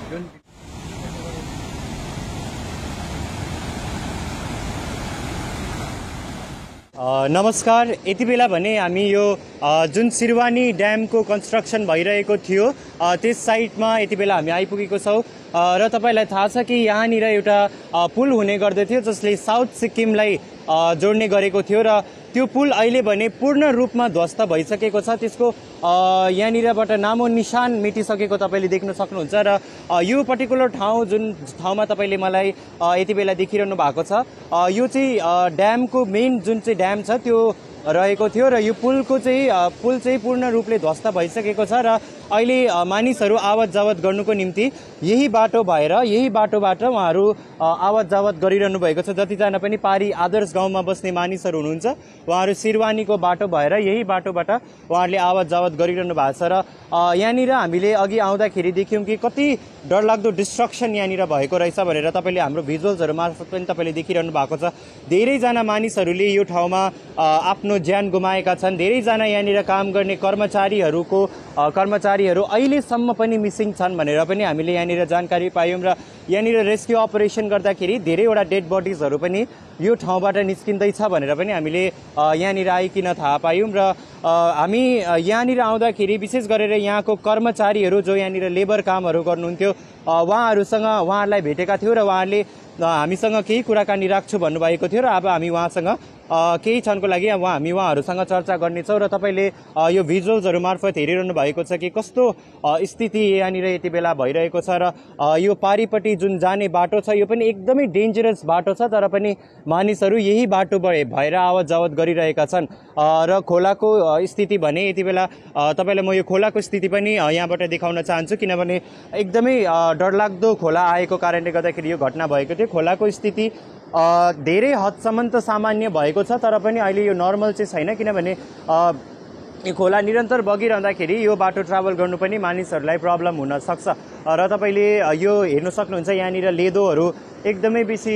नमस्कार। यति बेला भने हामी यो जुन सिरवानी ड्यामको कन्स्ट्रक्सन भइरहेको थियो त्यस साइटमा यति बेला हामी आइपुगेको छौँ र तपाईलाई थाहा छ कि यहाँनिर एउटा पुल हुने गर्दथ्यो जसले साउथ सिक्किमलाई जोड्ने गरेको थियो र त्यो पुल अहिले भने पूर्ण रूपमा ध्वस्त भइसकेको छ। त्यसको यहाँनिरबाट नामो निशान मेटिसकेको तपाईँले देख्न सक्नुहुन्छ र यो पर्टिकुलर ठाउँ जुन ठाउँमा तपाईँले मलाई यति बेला देखिरहनु भएको छ यो चाहिँ ड्यामको मेन जुन चाहिँ ड्याम छ त्यो रहेको थियो र यो पुल चाहिँ पूर्ण रूपले ध्वस्त भइसकेको छ र अहिले मानिसहरू आवत जावत गर्नुको निम्ति यही बाटोबाट उहाँहरू आवत जावत गरिरहनु भएको छ। जतिजना पनि पारी आदर्श गाउँमा बस्ने मानिसहरू हुनुहुन्छ उहाँहरू सिरवानीको बाटो भएर यही बाटोबाट उहाँहरूले आवत जावत गरिरहनु भएको छ र यहाँनिर हामीले अघि आउँदाखेरि देख्यौँ कि कति डरलाग्दो डिस्ट्रक्सन यहाँनिर भएको रहेछ भनेर तपाईँले हाम्रो भिजुअल्सहरू मार्फत पनि तपाईँले देखिरहनु भएको छ। धेरैजना मानिसहरूले यो ठाउँमा आफ्नो ज्यान गुमाएका छन्। धेरैजना यहाँनिर काम गर्ने कर्मचारीहरू अहिलेसम्म पनि मिसिङ छन् भनेर पनि हामीले यहाँनिर जानकारी पायौँ र यहाँनिर रेस्क्यु अपरेसन गर्दाखेरि धेरैवटा डेड बडिजहरू पनि यो ठाउँबाट निस्किँदैछ भनेर पनि हामीले यहाँनिर आइकन थाहा पायौँ र हामी यहाँनिर आउँदाखेरि विशेष गरेर यहाँको कर्मचारीहरू जो यहाँनिर लेबर कामहरू गर्नुहुन्थ्यो उहाँहरूलाई भेटेका थियौँ र उहाँहरूले हामीसँग केही कुराकानी राख्छु भन्नुभएको थियो र अब हामी उहाँसँग केही क्षणको लागि हामी उहाँहरूसँग चर्चा गर्नेछौँ र तपाईँले यो भिजुअल्सहरू मार्फत हेरिरहनु भएको छ कि कस्तो स्थिति यहाँनिर यति बेला भइरहेको छ र यो पारिपट्टि जुन जाने बाटो छ यो पनि एकदमै डेन्जरस बाटो छ तर पनि मानिसहरू यही बाटो भएर आवत जावत गरिरहेका छन् र खोलाको स्थिति भने यति बेला तपाईँलाई म यो खोलाको स्थिति पनि यहाँबाट देखाउन चाहन्छु किनभने एकदमै डरलाग्दो खोला आएको कारणले गर्दाखेरि यो घटना भएको थियो। खोलाको स्थिति धेरै हदसम्म त सामान्य भएको छ तर पनि अहिले यो नर्मल चाहिँ छैन किनभने यो खोला निरन्तर बगिरहँदाखेरि यो बाटो ट्राभल गर्नु पनि मानिसहरूलाई प्रब्लम हुन सक्छ र तपाईँले यो हेर्न सक्नुहुन्छ यहाँनिर लेदोहरू एकदमै बेसी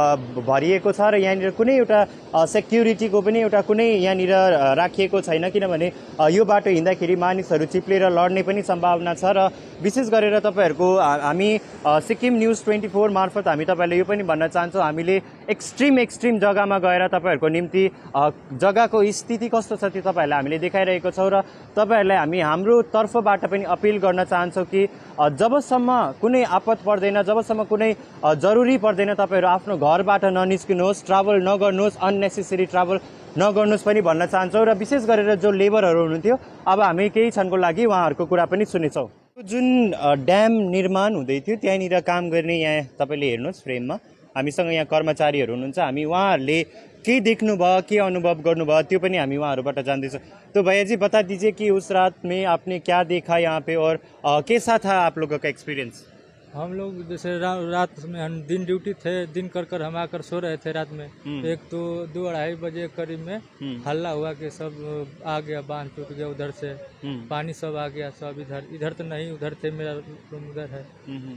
भरिएको छ र यहाँनिर कुनै एउटा सेक्युरिटीको पनि एउटा कुनै यहाँनिर राखिएको छैन किनभने यो बाटो हिँड्दाखेरि मानिसहरू चिप्लेर लड्ने पनि सम्भावना छ र विशेष गरेर तपाईँहरूको हामी सिक्किम न्युज 24 मार्फत हामी तपाईँलाई यो पनि भन्न चाहन्छौँ हामीले एक्सट्रिम जग्गामा गएर तपाईँहरूको निम्ति जग्गाको स्थिति कस्तो छ त्यो तपाईँहरूलाई हामीले देखाइरहेको छौँ र तपाईँहरूलाई हामी हाम्रो तर्फबाट पनि अपिल गर्न चाहन्छौँ कि जबसम्म कुनै आपत पर्दैन जबसम्म कुनै जरुरी पर्दैन तपाईँहरू आफ्नो घरबाट ननिस्किनुहोस्, ट्राभल नगर्नुहोस्, अननेसेसरी ट्राभल नगर्नुहोस् पनि भन्न चाहन्छौँ र विशेष गरेर जो लेबरहरू हुनुहुन्थ्यो अब हामी केही क्षणको लागि उहाँहरूको कुरा पनि सुनेछौँ। जुन ड्याम निर्माण हुँदै थियो त्यहाँनिर काम गर्ने यहाँ तपाईँले हेर्नुहोस् फ्रेममा हामीसँग यहाँ कर्मचारीहरू हुनुहुन्छ। हामी उहाँहरूले के देख्नुभयो के अनुभव गर्नुभयो त्यो पनि हामी उहाँहरूबाट जान्दैछौँ। तो भैया जी बता दीजिए कि उस रात में आपने क्या देखा यहाँ पे और कैसा था आप लोगों का एक्सपीरियंस? हम लोग जैसे रात में हम दिन ड्यूटी थे, दिन कर हम आकर सो रहे थे रात में। एक तो 2-2:30 बजे करीब में हल्ला हुआ कि सब आ गया, बांध टूट गया, उधर से पानी सब आ गया, सब इधर तो नहीं, उधर थे, मेरा रूम उधर है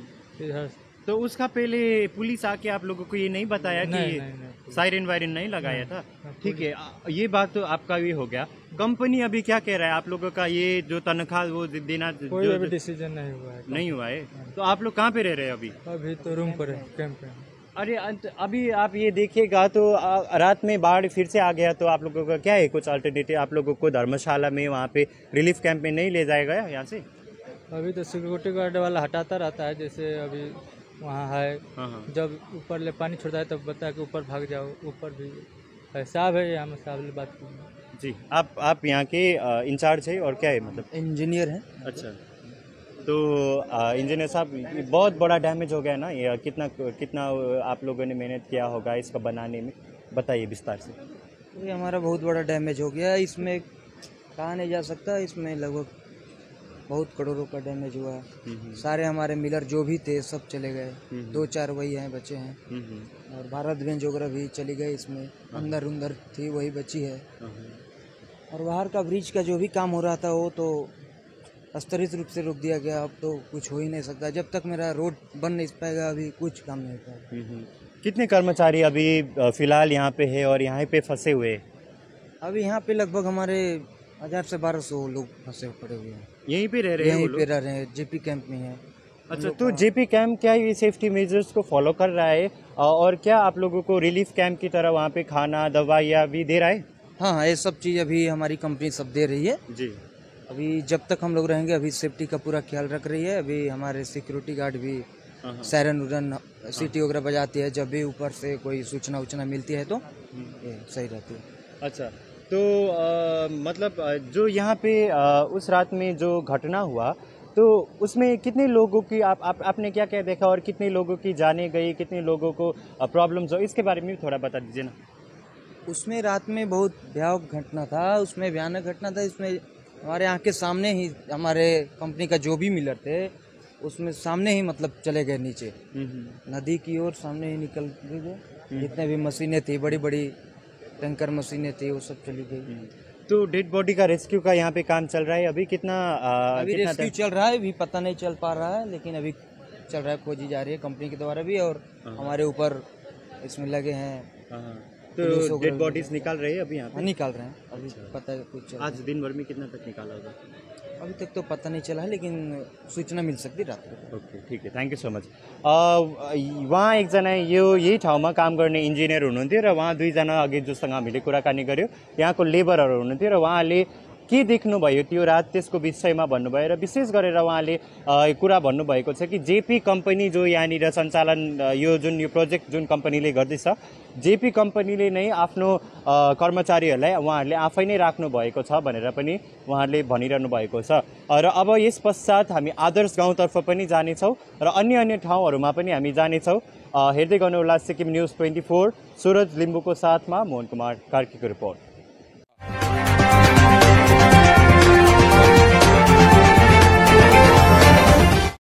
इधर। तो उसका पहले पुलिस आके आप लोगों को ये नहीं बताया कि सायरन वायरन नहीं लगाया था? ठीक है, ये बात तो आपका भी हो गया। कंपनी अभी क्या कह रहा है आप लोगों का ये जो तनख्वाह वो देना? कोई अभी डिसीजन नहीं हुआ है। नहीं हुआ है? तो आप लोग कहाँ पे रह रहे हैं अभी? अभी तो रूम पर है, कैंप पे। अरे अभी आप ये देखिएगा तो रात में बाढ़ फिर से आ गया तो आप लोगों का क्या है कुछ अल्टरनेटिव? आप लोगों को धर्मशाला में वहाँ पे रिलीफ कैंप में नहीं ले जाएगा यहाँ से? अभी तो सिक्योरिटी गार्ड वाला हटाता रहता है, जैसे अभी वहाँ है, जब ऊपर ले पानी छोड़ता है तब बताया कि ऊपर भाग जाओ। ऊपर भी साहब है, यहाँ में साहब ने बात की। जी, आप यहाँ के इंचार्ज है और क्या है मतलब? इंजीनियर हैं। अच्छा, तो इंजीनियर साहब बहुत बड़ा डैमेज हो गया ना ये, कितना आप लोगों ने मेहनत किया होगा इसका बनाने में, बताइए विस्तार से। ये हमारा बहुत बड़ा डैमेज हो गया, इसमें कहा नहीं जा सकता, इसमें लगभग बहुत करोड़ों का डैमेज हुआ है। सारे हमारे मिलर जो भी थे सब चले गए, 2-4 वही हैं बचे हैं और भारत रेंज वगैरह भी चली गई, इसमें अंदर थी वही बची है। और बाहर का ब्रिज का जो भी काम हो रहा था वो तो अस्तरित रूप से रोक दिया गया। अब तो कुछ हो ही नहीं सकता, जब तक मेरा रोड बन नहीं पाएगा अभी कुछ काम नहीं पाएगा। कितने कर्मचारी अभी फिलहाल यहाँ पे है और यहाँ पे फंसे हुए? अभी यहाँ पे लगभग हमारे 1000 से 1200 लोग फंसे पड़े हुए हैं। यहीं पे रह रहे हैं? यहीं पे रह रहे हैं, जेपी कैंप में है। अच्छा, तो जेपी कैंप क्या ये सेफ्टी मेजर्स को फॉलो कर रहा है और क्या आप लोगों को रिलीफ कैंप की तरह वहाँ पे खाना दवाइयाँ भी दे रहा है? हाँ हाँ, ये सब चीज़ अभी हमारी कंपनी सब दे रही है। जी। अभी जब तक हम लोग रहेंगे अभी सेफ्टी का पूरा ख्याल रख रही है। अभी हमारे सिक्योरिटी गार्ड भी सायरन उरन सीटी वगैरह बजाती है, जब भी ऊपर से कोई सूचना उचना मिलती है तो ये सही रहती है। अच्छा, तो मतलब जो यहाँ पे उस रात में जो घटना हुआ तो उसमें कितने लोगों की आपने क्या क्या देखा और कितने लोगों की जाने गई, कितने लोगों को प्रॉब्लम्स हो, इसके बारे में भी थोड़ा बता दीजिए ना। उसमें रात में बहुत भयावह घटना था, उसमें भयानक घटना था। इसमें हमारे यहाँ के सामने ही हमारे कंपनी का जो भी मिलर थे उसमें सामने ही मतलब चले गए नीचे नदी की ओर, सामने ही निकल गए। जितने भी मशीनें थी, बड़ी बड़ी टैंकर मशीनें थी, वो सब चली गई। तो डेड बॉडी का रेस्क्यू का यहाँ पे काम चल रहा है अभी कितना अभी रेस्क्यू चल रहा है, अभी पता नहीं चल पा रहा है, लेकिन अभी चल रहा है, खोजी जा रही है कंपनी के द्वारा भी और हमारे ऊपर इसमें लगे हैं। तो डेड बॉडीज निकाल रहे हैं अभी यहाँ पे? निकाल रहे हैं अभी। पता है कुछ आज दिन भर में कितना तक निकाला होगा? अभी तक तो पता नहीं चला है, लेकिन सूचना मिल सकती रात को। ओके, ठीक है, थ्याङ्क यू सो मच। उहाँ एकजना यही ठाउँमा काम गर्ने इन्जिनियर हुनुहुन्थ्यो र उहाँ दुईजना अघि जोसँग हामीले कुराकानी गर्यो यहाँको लेबरहरू हुनुहुन्थ्यो र उहाँले के देख्नुभयो त्यो रात त्यसको विषयमा भन्नुभयो र विशेष गरेर उहाँले कुरा भन्नुभएको छ कि जेपी कम्पनी जो यहाँनिर सञ्चालन यो प्रोजेक्ट जुन कम्पनीले गर्दैछ, जेपी कम्पनीले नै आफ्नो कर्मचारीहरूलाई उहाँहरूले आफै नै राख्नु भएको छ भनेर पनि उहाँहरूले भनिरहनु भएको छ। र अब यस पश्चात हामी आदर्श गाउँतर्फ पनि जानेछौँ र अन्य अन्य ठाउँहरूमा पनि हामी जानेछौँ। हेर्दै गर्नुहोला सिक्किम न्युज 24, सुरज लिम्बूको साथमा मोहन कुमार कार्कीको रिपोर्ट।